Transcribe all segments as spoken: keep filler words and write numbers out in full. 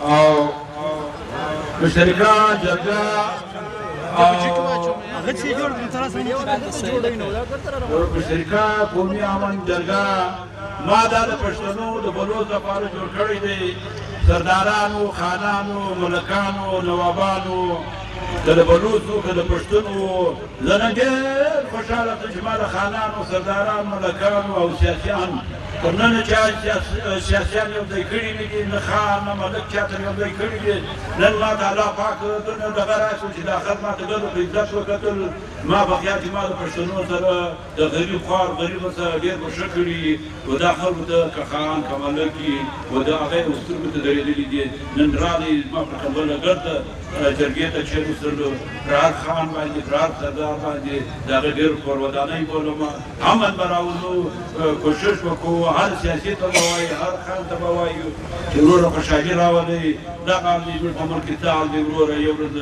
او مشترکه جرګه مشترکه قومي عمل جرګه ما دا د پښتنو د بلوڅ لپاره جوړ کړی دی. سردارانو، خانانو، ملکانو، نوابانو، که د بلوڅو که د پښتنو، زه نن ډېر خوشحاله یم چې ما د خانانو، سردارانو، ملکانو او سیاسیان تر ننه چا سیاسیان یو ځای کړي نه دي، نه خان نه ملک چاته یو ځای کړي دي. نن ما ته الله پاک دونه دغه راشو چې دا خلک ما ته ګډو په عزت وکتل. ما بخیا چې ما د پښتنو سره د غریب خوار غریبو سره ډېر به ښه کړي و دا خلکو ته که خان که ملک وي و د هغه یې سترګو ته درېدلي دي. نن راغی زما پر خبره ګرده جرګې ته چې وسرلو پر هر خان باندې پر هر سردار باندې د هغه ډېر کورودانۍ بولم. امن به راوځو، کوشش وکړو هر سیاسي ته به وایي، هر خان ته به وایو چې وروره خوشحالي راولئ. دغه زموږ په ملک کې تعال دی وروره یو ورځ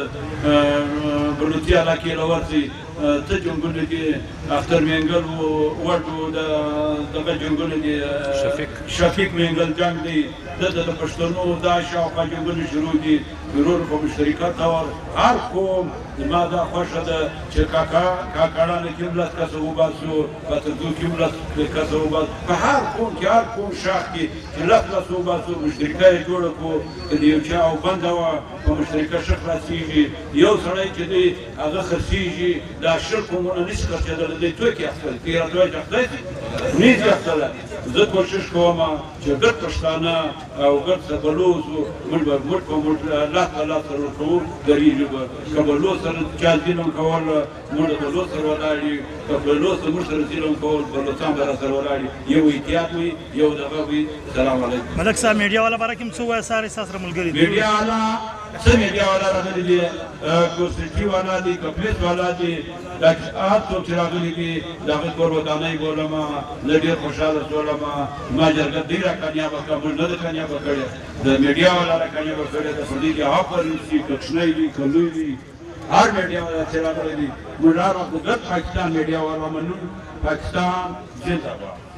بلوڅي علاقې له ورځئ څه جنګونه دي، اختر مینګل وډو دغه جنګونه دي، شفیق مینګل جنګ دی، دلته د پښتنو دا شاوخوا جنګونه شروع دي. وروره په مشترکه ډول هر قوم زما دا خوښه ده چې کاکا کاکاړانو کې هم لس کسه وباسو، پتردو کې هم لس کسه وباسو، په هر قوم کې هر قوم شاخ کې چې لس لس وباسو. مشترکه یې جوړه کړو که د یو چا او بنده وه په مشترکه ښه خلاصېږي. یو سړی چې دی هغه خرڅېږي، دا شل قومونه نشي خرڅېدلی، دی توکې اخیستلی، تېره توکې اخیستی نشي اخیستلی. زه کوشش کوم چې ګډ پښتانه او ګډ بلوڅ موږ به موږ په موږ لاس په لاس سره ورکوو، درېږو به. که بلوڅ سره چا ظلم کول موږ د بلوڅ سره ولاړ یو، که بلوڅ موږ سره ظلم کول بلوڅان به را سره ولاړ یو. احتیاط وي، یو دغه وي. سلام علیکم. ملک صاحب میډیا والا باره کې هم څه ووایه؟ ساري ستا سره ملګري دي میډیا والا څه میډیا والا راغلي دي، کورسټي والا دي، که پولیس والا دي، دا هر څوک چې راغلي دي د هغې کور ودانۍ بولم. زه ډېر خوشحاله شولم. ما جرګه ډېره کامیابه کړه، موږ نه ده کامیابه کړې، د میډیا والا را کامیابه کړې ده. په دې کې عفر وشي، که کوچنی وي که لوی وي، هر میډیا والا چې راغلی دي موږ هر وخت د ګډ پاکستان میډیا والا منو. پاکستان زنده باد.